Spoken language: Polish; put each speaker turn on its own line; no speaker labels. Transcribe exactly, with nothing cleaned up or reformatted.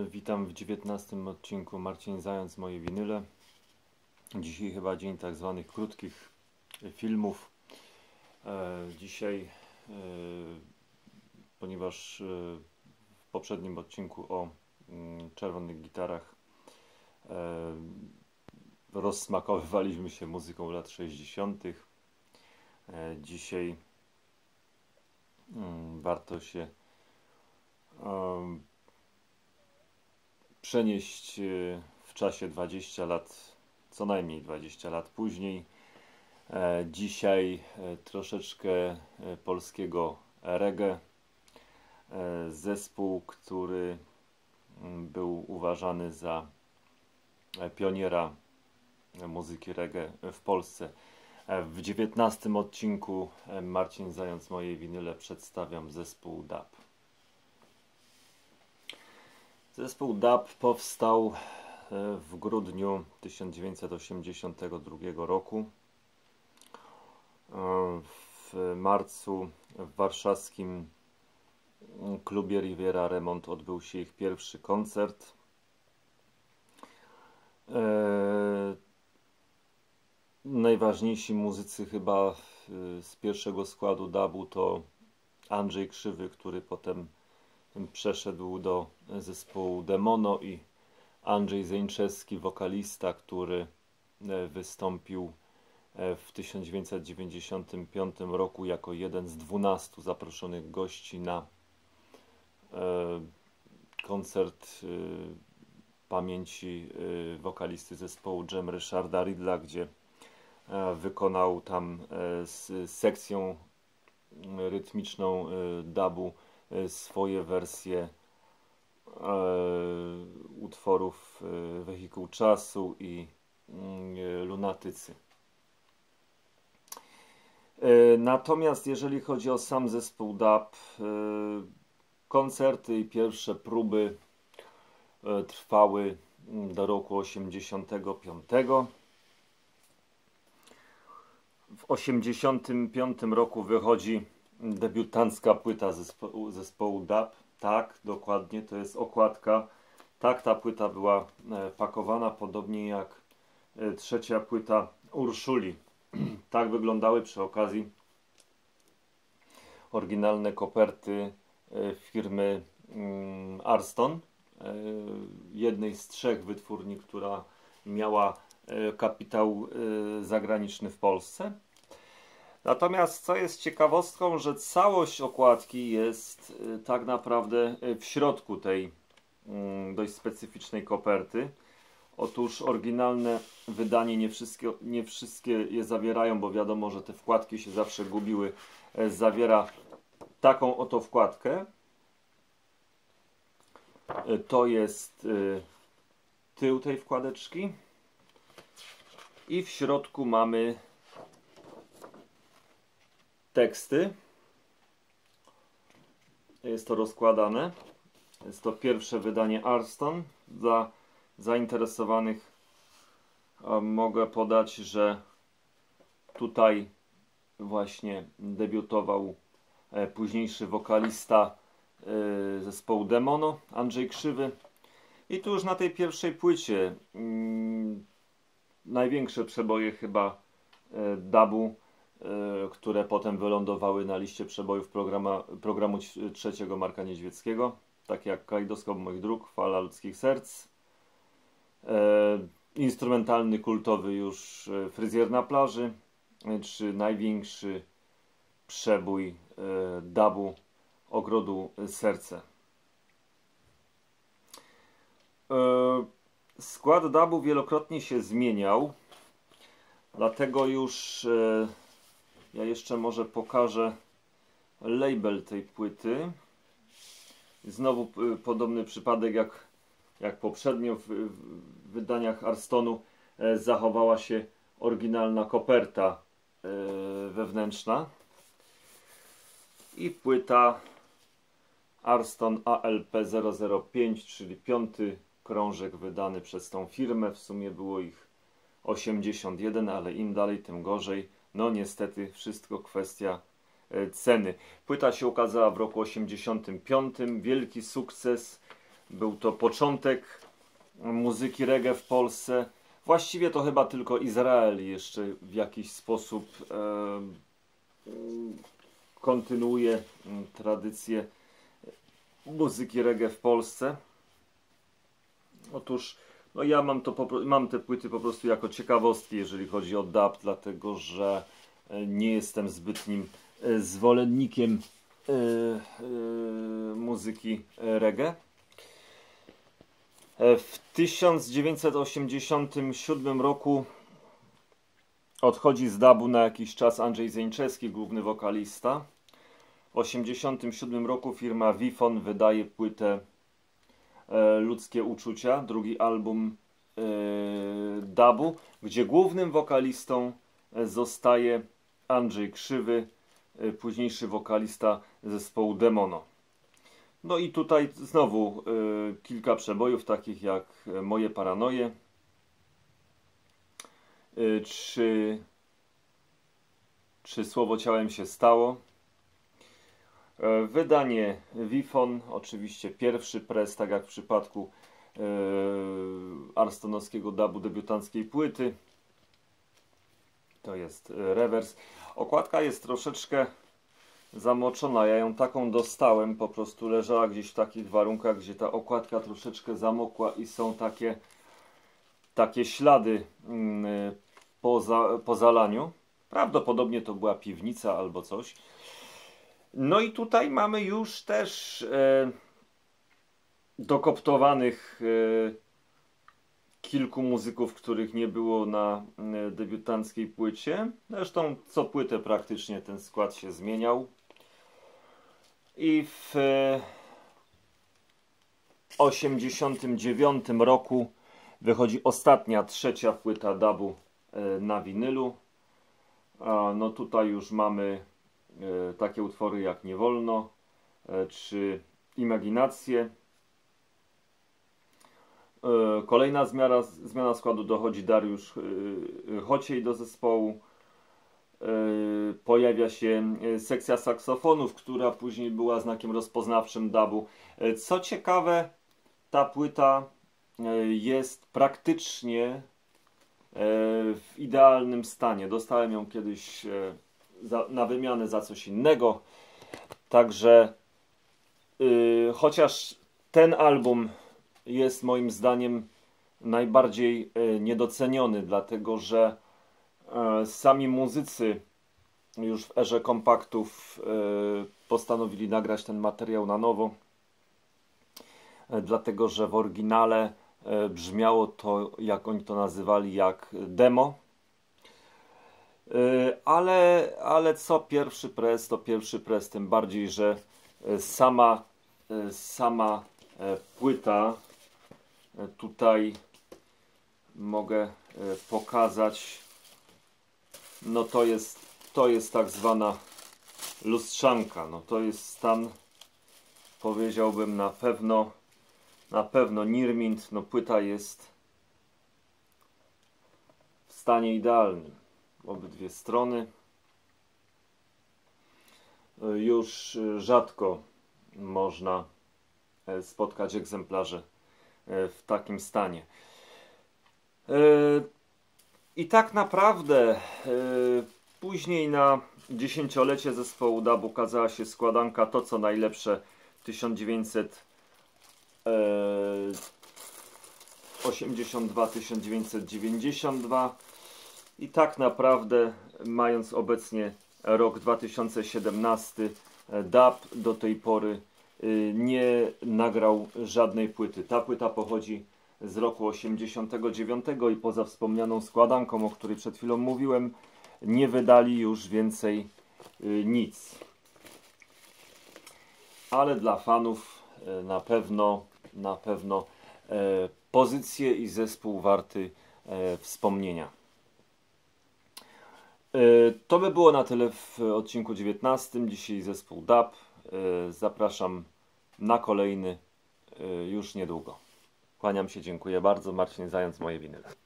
Witam w dziewiętnastym odcinku Marcin Zając, moje winyle. Dzisiaj chyba dzień tak zwanych krótkich filmów. Dzisiaj, ponieważ w poprzednim odcinku o czerwonych gitarach rozsmakowywaliśmy się muzyką lat sześćdziesiątych. Dzisiaj warto się przenieść w czasie dwadzieścia lat, co najmniej dwadzieścia lat później. Dzisiaj troszeczkę polskiego reggae. Zespół, który był uważany za pioniera muzyki reggae w Polsce. W dziewiętnastym odcinku Marcin Zając, moje winyle, przedstawiam zespół dub. Zespół dub powstał w grudniu tysiąc dziewięćset osiemdziesiątego drugiego roku. W marcu w warszawskim klubie Riviera Remont odbył się ich pierwszy koncert. Najważniejsi muzycy chyba z pierwszego składu dubu to Andrzej Krzywy, który potem przeszedł do zespołu Demono, i Andrzej Zeńczewski, wokalista, który wystąpił w tysiąc dziewięćset dziewięćdziesiątym piątym roku jako jeden z dwunastu zaproszonych gości na koncert pamięci wokalisty zespołu Jam Ryszarda Ridla, gdzie wykonał tam z sekcją rytmiczną dubu swoje wersje utworów Wehikuł Czasu i Lunatycy. Natomiast jeżeli chodzi o sam zespół dub, koncerty i pierwsze próby trwały do roku osiemdziesiątego piątego. W osiemdziesiątym piątym roku wychodzi debiutancka płyta zespołu, zespołu dub. Tak, dokładnie, to jest okładka. Tak ta płyta była pakowana, podobnie jak trzecia płyta Urszuli. Tak wyglądały przy okazji oryginalne koperty firmy Arston, jednej z trzech wytwórni, która miała kapitał zagraniczny w Polsce. Natomiast co jest ciekawostką, że całość okładki jest tak naprawdę w środku tej dość specyficznej koperty. Otóż oryginalne wydanie nie wszystkie, nie wszystkie je zawierają, bo wiadomo, że te wkładki się zawsze gubiły. Zawiera taką oto wkładkę. To jest tył tej wkładeczki. I w środku mamy teksty. Jest to rozkładane. Jest to pierwsze wydanie Arston. Dla zainteresowanych mogę podać, że tutaj właśnie debiutował późniejszy wokalista zespołu Demono, Andrzej Krzywy. I tu już na tej pierwszej płycie hmm, największe przeboje chyba dubu, które potem wylądowały na liście przebojów programa, programu trzeciego Marka Niedźwieckiego, takie jak Kalejdoskop moich dróg, Fala ludzkich serc, e, instrumentalny, kultowy już Fryzjer na plaży, czy największy przebój e, dubu Ogrodu Serce. E, skład dubu wielokrotnie się zmieniał, dlatego już e, ja jeszcze może pokażę label tej płyty. Znowu y, podobny przypadek jak, jak poprzednio w, w wydaniach Arstonu e, zachowała się oryginalna koperta e, wewnętrzna i płyta Arston A L P zero zero pięć, czyli piąty krążek wydany przez tą firmę. W sumie było ich osiemdziesiąt jeden, ale im dalej, tym gorzej. No niestety wszystko kwestia ceny. Płyta się ukazała w roku osiemdziesiątym piątym. Wielki sukces. Był to początek muzyki reggae w Polsce. Właściwie to chyba tylko Izrael jeszcze w jakiś sposób e, kontynuuje tradycję muzyki reggae w Polsce. Otóż no ja mam, to, mam te płyty po prostu jako ciekawostki, jeżeli chodzi o dub, dlatego że nie jestem zbytnim zwolennikiem e, e, muzyki reggae. W tysiąc dziewięćset osiemdziesiątym siódmym roku odchodzi z dubu na jakiś czas Andrzej Zieńczewski, główny wokalista. W tysiąc dziewięćset osiemdziesiątym siódmym roku firma Wifon wydaje płytę e, Ludzkie Uczucia, drugi album e, dubu, gdzie głównym wokalistą zostaje Andrzej Krzywy, e, późniejszy wokalista zespołu Demono. No i tutaj znowu y, kilka przebojów, takich jak Moje Paranoje, y, czy, czy Słowo ciałem się stało. Y, wydanie Wifon, oczywiście pierwszy press, tak jak w przypadku y, arstonowskiego dubu debiutanckiej płyty. To jest y, rewers. Okładka jest troszeczkę zamoczona, ja ją taką dostałem, po prostu leżała gdzieś w takich warunkach, gdzie ta okładka troszeczkę zamokła i są takie takie ślady yy, po, za, po zalaniu. Prawdopodobnie to była piwnica albo coś. No i tutaj mamy już też yy, dokoptowanych yy, kilku muzyków, których nie było na yy, debiutanckiej płycie. Zresztą co płytę praktycznie ten skład się zmieniał. I w osiemdziesiątym dziewiątym roku wychodzi ostatnia, trzecia płyta dubu na winylu. No tutaj już mamy takie utwory jak Nie Wolno czy Imaginacje. Kolejna zmiana, zmiana składu, dochodzi Dariusz Chociej do zespołu. Pojawia się sekcja saksofonów, która później była znakiem rozpoznawczym dubu. Co ciekawe, ta płyta jest praktycznie w idealnym stanie. Dostałem ją kiedyś za, na wymianę za coś innego. Także yy, chociaż ten album jest moim zdaniem najbardziej yy, niedoceniony, dlatego że sami muzycy już w erze kompaktów postanowili nagrać ten materiał na nowo, dlatego że w oryginale brzmiało to, jak oni to nazywali, jak demo. Ale, ale co pierwszy press, to pierwszy press, tym bardziej, że sama, sama płyta, tutaj mogę pokazać, no to jest, to jest tak zwana lustrzanka. No to jest stan, powiedziałbym, na pewno, na pewno Nirmint. No płyta jest w stanie idealnym. Obydwie strony. Już rzadko można spotkać egzemplarze w takim stanie. I tak naprawdę yy, później na dziesięciolecie zespołu dubu ukazała się składanka To co najlepsze tysiąc dziewięćset osiemdziesiąt dwa do tysiąc dziewięćset dziewięćdziesiąt dwa i tak naprawdę, mając obecnie rok dwa tysiące siedemnasty, dub do tej pory yy, nie nagrał żadnej płyty. Ta płyta pochodzi z roku osiemdziesiątego dziewiątego i poza wspomnianą składanką, o której przed chwilą mówiłem, nie wydali już więcej y, nic. Ale dla fanów y, na pewno, na pewno y, pozycje i zespół warty y, wspomnienia. Y, to by było na tyle w odcinku dziewiętnastym. Dzisiaj zespół dub. Y, zapraszam na kolejny y, już niedługo. Kłaniam się, dziękuję bardzo. Marcin Zając, Moje Winyle.